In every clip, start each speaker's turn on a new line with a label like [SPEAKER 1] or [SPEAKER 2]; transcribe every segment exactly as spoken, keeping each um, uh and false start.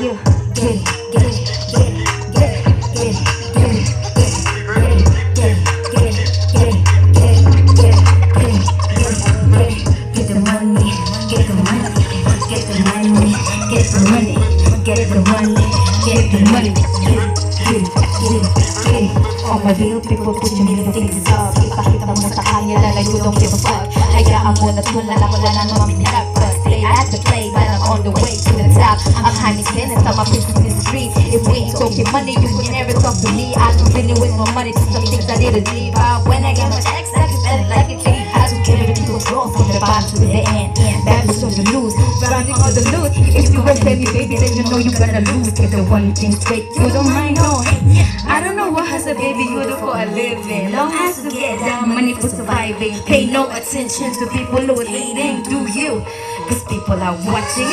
[SPEAKER 1] you. Get it, get it, get it, get it, get it, get it, get it, get it, get it, get it, get it, get it, get it, get it, get the money, get the money, get the money, get the money, get the money, get the money, get it, get it, get it, get it. All my real people put your million things up. Ipakita mo sa kanila like you don't give a fuck. Hayaan mo na tulala, wala na naman pinagpas. Stay at the play, but I'm on the way to the top. I'm high business, I'm a business in the street. If we ain't talking money, you can never talk to me. I don't really waste my money to some things I didn't leave out. When I get my checks, I can spend it like a king. I don't care if you go from the bottom to the end. That is on the loose, running on the loose. If you won't pay me, baby, then you know you gonna lose. Get the one thing straight, you don't mind, no. I don't know what hustle, baby, you do for a living. Long has to get down, money for surviving. Pay no attention to people who are hating, do you? Cause people are watching.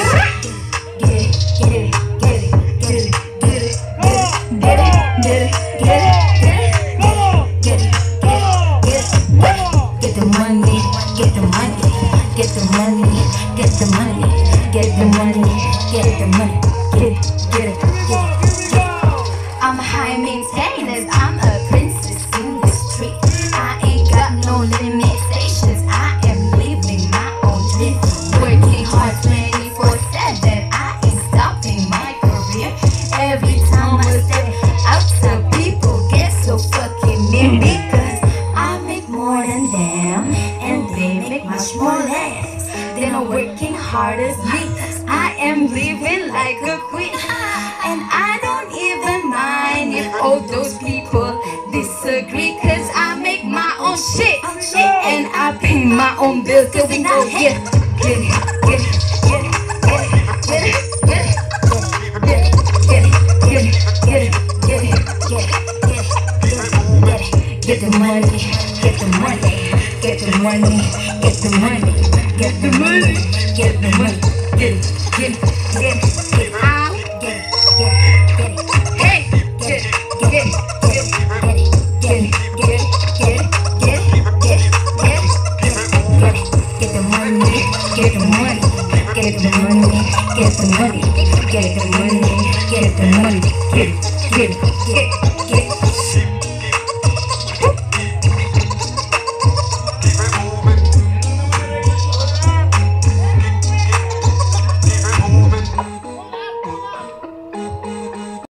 [SPEAKER 1] Get it, get it, get it, get it, get it, get it, get it, get it, get it, get it, get it, get it, get it, get the money, get the money, get the money, get the money, get the money, get the money, get it, get it, get it. I'm a high maintainer, I'm a princess in the street. I ain't got no limitations, I am living my own dream. Working hard twenty-four seven, I ain't stopping my career. Every time I step out, some people get so fucking mean because I make more than them and they make much more less. Then I'm working hard as me, I am living like a queen. And I don't even mind if all those people disagree, cause I make my own shit, and I pay my own bills. Cause we go get it, get it, get it, get it, get it, get it, get it, get it, get it, get it, get it, get it, get it, get the money, get the money, get the money, get the money, get the money, get the money, get it, get it, get it, get it out. Get it, get it, hey, get it, get it, get it, get it, get it, get it, get it, get it, get it, get it, get it, get the money, get the money, get the money, get the money, get the money, get the money, get it, get it, get it, get it.